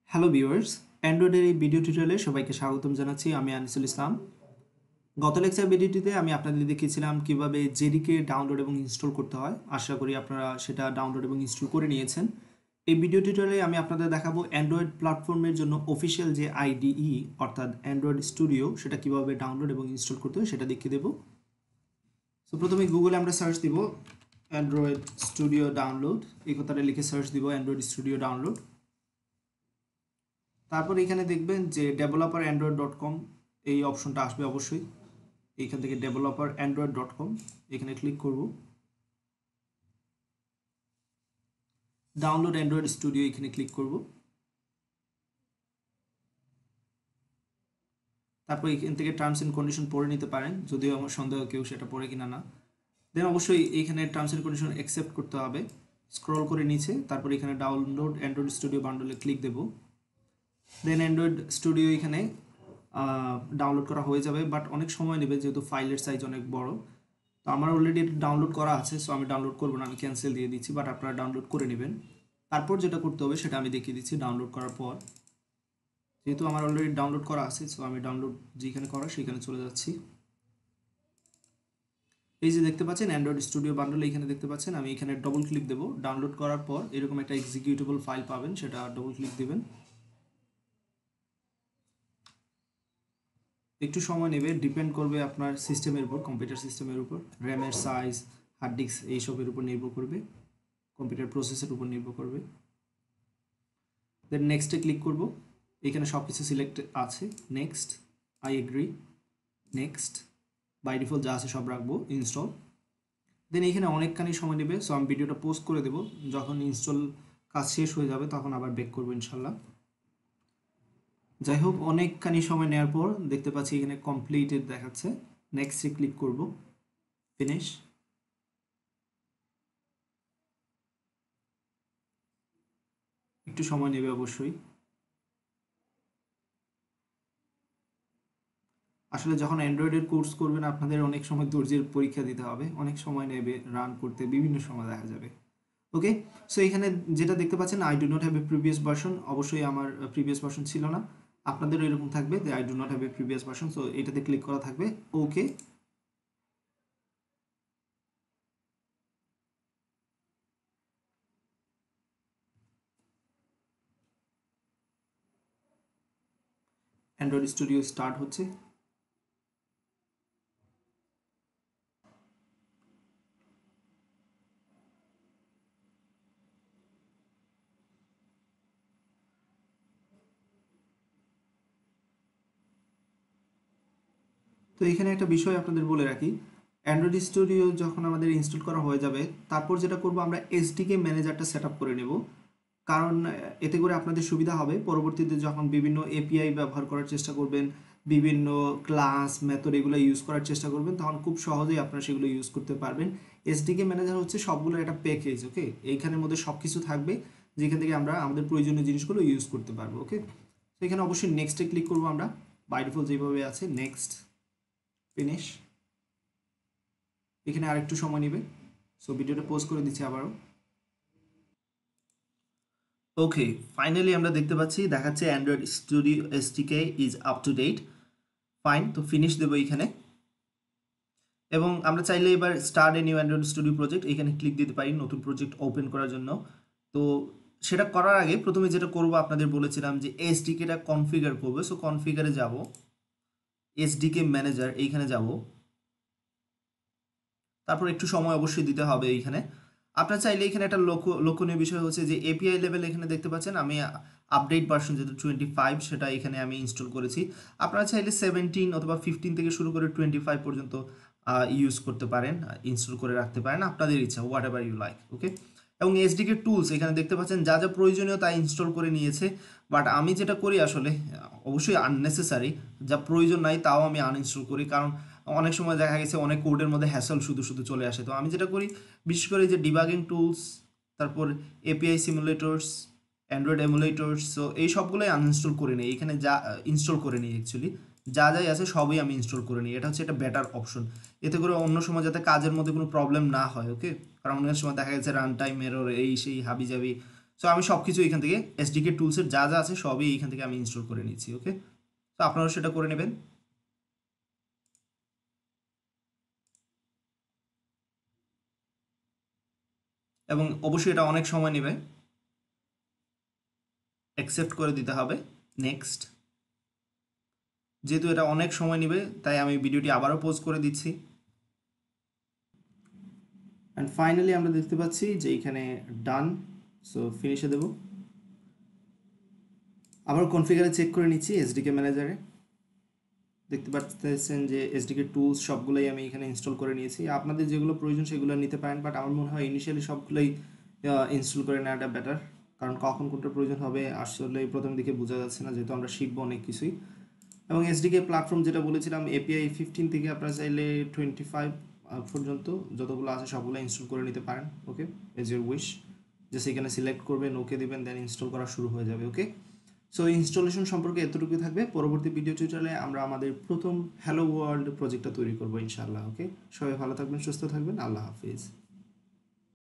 Hello viewers, অ্যান্ড্রয়েডের এই video টিউটোরিয়ালে সবাইকে স্বাগতম জানাচ্ছি। আমি আনিসুল ইসলাম। গত লেকচার ভিডিওটিতে আমি আপনাদের দেখিয়েছিলাম কিভাবে জেডিকে ডাউনলোড এবং ইনস্টল করতে হয়। আশা করি আপনারা সেটা ডাউনলোড এবং ইনস্টল করে নিয়েছেন। এই ভিডিও টিউটোরিয়ালে আমি আপনাদের দেখাবো অ্যান্ড্রয়েড প্ল্যাটফর্মের জন্য অফিসিয়াল যে আইডিই অর্থাৎ অ্যান্ড্রয়েড স্টুডিও সেটা কিভাবে ডাউনলোড এবং ইনস্টল করতে হয় সেটা দেখিয়ে দেবো। তো প্রথমে গুগলে আমরা সার্চ দিব অ্যান্ড্রয়েড স্টুডিও ডাউনলোড, এই কথাটা লিখে সার্চ দিব অ্যান্ড্রয়েড স্টুডিও ডাউনলোড। তারপর এখানে দেখবেন যে ডেভেলপার অ্যান্ড্রয়েড ডট কম এই অপশনটা আসবে অবশ্যই। এইখান থেকে ডেভেলপার অ্যান্ড্রয়েড ডট কম এখানে ক্লিক করব। ডাউনলোড অ্যান্ড্রয়েড স্টুডিও এখানে ক্লিক করব। তারপর এখান থেকে টার্মস অ্যান্ড কন্ডিশন পড়ে নিতে পারেন, যদিও আমার সন্দেহ কেউ সেটা পড়ে কিনা না। দেন অবশ্যই এখানে টার্মস অ্যান্ড কন্ডিশন অ্যাকসেপ্ট করতে হবে। স্ক্রল করে নিচে তারপর এখানে ডাউনলোড অ্যান্ড্রয়েড স্টুডিও বান্ডলে ক্লিক দেব। দেন অ্যান্ড্রয়েড স্টুডিও এখানে ডাউনলোড করা হয়ে যাবে, বাট অনেক সময় নেবে যেহেতু ফাইলের সাইজ অনেক বড়। তো আমার অলরেডি ডাউনলোড করা আছে, সো আমি ডাউনলোড করবো না, আমি ক্যান্সেল দিয়ে দিচ্ছি, বাট আপনারা ডাউনলোড করে নেবেন। তারপর যেটা করতে হবে সেটা আমি দেখিয়ে দিচ্ছি। ডাউনলোড করার পর যেহেতু আমার অলরেডি ডাউনলোড করা আছে, সো আমি ডাউনলোড যেখানে করা সেখানে চলে যাচ্ছি। এই যে দেখতে পাচ্ছেন অ্যান্ড্রয়েড স্টুডিও বান্ডল এখানে দেখতে পাচ্ছেন, আমি এখানে ডবল ক্লিক দেবো। ডাউনলোড করার পর এরকম একটা এক্সিকিউটেবল ফাইল পাবেন, সেটা ডবল ক্লিক দেবেন। একটু সময় নেবে, ডিপেন্ড করবে আপনার সিস্টেমের উপর, কম্পিউটার সিস্টেমের উপর, র্যামের সাইজ, হার্ড ডিস্ক এইসবের উপর নির্ভর করবে, কম্পিউটার প্রসেসের উপর নির্ভর করবে। দেন নেক্সটে ক্লিক করব। এখানে সব কিছু সিলেক্ট আছে। Next, I agree, next, by default যা আছে সব রাখবো, ইনস্টল। দেন এখানে অনেকখানি সময় নেবে, সো আমি ভিডিওটা পোস্ট করে দেবো। যখন ইনস্টল কাজ শেষ হয়ে যাবে তখন আবার ব্যাক করবো ইনশাল্লাহ। যাই হোক, অনেকখানি সময় নেওয়ার পর দেখতে পাচ্ছি এখানে কমপ্লিটেড দেখাচ্ছে। নেক্সটে ক্লিক করব, ফিনিশ। একটু সময় নেবে অবশ্যই। আসলে যখন অ্যান্ড্রয়েডের কোর্স করবেন আপনাদের অনেক সময় ধৈর্যের পরীক্ষা দিতে হবে, অনেক সময় নেবে রান করতে, বিভিন্ন সময় দেখা যাবে। ওকে, সো এখানে যেটা দেখতে পাচ্ছেন I do not have a previous version, অবশ্যই আমার প্রিভিয়াস ভার্সন ছিল না, আপনাদেরও এরকম থাকবে যে I do not have a previous version, so এটাতে ক্লিক করা থাকবে। ওকে, অ্যান্ড্রয়েড স্টুডিও স্টার্ট হচ্ছে। তো এখানে একটা বিষয় আপনাদের বলে রাখি, অ্যান্ড্রয়েড স্টুডিও যখন আমাদের ইনস্টল করা হয়ে যাবে তারপর যেটা করব আমরা এসডিকে ম্যানেজারটা সেট আপ করে নেব। কারণ এতে করে আপনাদের সুবিধা হবে, পরবর্তীতে যখন বিভিন্ন এপিআই ব্যবহার করার চেষ্টা করবেন, বিভিন্ন ক্লাস মেথড এগুলো ইউজ করার চেষ্টা করবেন, তখন খুব সহজেই আপনারা সেগুলো ইউজ করতে পারবেন। এসডিকে ম্যানেজার হচ্ছে সবগুলোর একটা প্যাকেজ। ওকে, এইখানের মধ্যে সব কিছু থাকবে যেখান থেকে আমরা আমাদের প্রয়োজনীয় জিনিসগুলো ইউজ করতে পারবো। ওকে, তো এখানে অবশ্যই নেক্সটে ক্লিক করবো আমরা, বাই ডিফল্ট যেভাবে আছে। Next, finish. এখানে আরেকটু সময় নেবে, সো ভিডিওটা পোজ করে দিচ্ছি আবারও। ওকে, ফাইনালি আমরা দেখতে পাচ্ছি দেখাচ্ছে Android Studio SDK is up to date. Fine, তো ফিনিশ দেবো এখানে। এবং আমরা চাইলে এবার start a new Android Studio project এখানে ক্লিক দিতে পারি নতুন প্রজেক্ট ওপেন করার জন্য। তো সেটা করার আগে প্রথমে যেটা করবো আপনাদের বলেছিলাম যে এসডিকেটা কনফিগার করবে, সো কনফিগারে যাব, এসডিকে ম্যানেজার এইখানে যাব। তারপর একটু সময় অবশ্যই দিতে হবে এইখানে। আপনার চাইলে এখানে একটা লক্ষণীয় বিষয় হচ্ছে যে এপিআই লেভেল এখানে দেখতে পাচ্ছেন আমি আপডেট ভার্সন যেটা 25 সেটা এখানে আমি ইনস্টল করেছি। আপনারা চাইলে 17 অথবা 15 থেকে শুরু করে 25 পর্যন্ত ইউজ করতে পারেন, ইনস্টল করে রাখতে পারেন, আপনাদের ইচ্ছা, whatever you like. Okay, এবং এসডিকে টুলস এখানে দেখতে পাচ্ছেন যা যা প্রয়োজনীয় তা ইনস্টল করে নিয়েছে, বাট আমি যেটা করি আসলে অবশ্যই আননেসেসারি, যা প্রয়োজন নাই তাও আমি আনইনস্টল করি, কারণ অনেক সময় দেখা গেছে অনেক কোডের মধ্যে হ্যাসল শুধু শুধু চলে আসে। তো আমি যেটা করি বিশেষ করে যে ডিবাগিং টুলস, তারপর API simulators, Android emulators, so এই সবগুলোই আনইনস্টল করে নিই। এখানে যা ইনস্টল করে নিই অ্যাকচুয়ালি যা যাই আছে সবই আমি ইনস্টল করে নিই, এটা হচ্ছে একটা বেটার অপশন। এতে করে অন্য সময় যাতে কাজের মধ্যে কোনো প্রবলেম না হয়। ওকে, কারণ অনেক সময় দেখা গেছে রান টাইম এরর এই সেই হাবি জাবি, সো আমি সব কিছু এখান থেকে এসডিকে টুলসের যা যা আছে সবই এখান থেকে আমি ইনস্টল করে নিচ্ছি। ওকে, তো আপনারাও সেটা করে নেবেন। এবং অবশ্যই এটা অনেক সময় নেবে, অ্যাকসেপ্ট করে দিতে হবে। নেক্সট, যেহেতু এটা অনেক সময় নেবে তাই আমি ভিডিওটি আবারও পজ করে দিচ্ছি। অ্যান্ড ফাইনালি আমরা দেখতে পাচ্ছি যে এখানে ডান, সো ফিনিশে দেব। আবার কনফিগারে চেক করে নিচ্ছি এসডিকে ম্যানেজারে, দেখতে পাচ্ছেন যে এসডিকে টুলস সবগুলোই আমি এখানে ইনস্টল করে নিয়েছি। আপনাদের যেগুলো প্রয়োজন সেগুলো নিতে পারেন, বাট আমার মনে হয় ইনিশিয়ালি সবগুলোই ইনস্টল করে নেওয়াটা বেটার, কারণ কখন কোনটা প্রয়োজন হবে আসলে প্রথম দিকে বোঝা যাচ্ছে না, যেহেতু আমরা শিখবো অনেক কিছুই। এবং এসডিকে প্ল্যাটফর্ম যেটা বলেছিলাম এপিআই 15 থেকে আপনারা চাইলে 25 পর্যন্ত যতগুলো আছে সবগুলো ইনস্টল করে নিতে পারেন। Okay, as your wish, just এখানে সিলেক্ট করবেন, ওকে দেবেন, দেন ইনস্টল করা শুরু হয়ে যাবে। ওকে, সো ইনস্টলেশন সম্পর্কে এতটুকুই থাকবে। পরবর্তী ভিডিও টিউটোরিয়ালে আমরা আমাদের প্রথম হ্যালো ওয়ার্ল্ড প্রজেক্টটা তৈরি করবো ইনশাআল্লাহ। ওকে, সবাই ভালো থাকবেন, সুস্থ থাকবেন, আল্লাহ হাফিজ।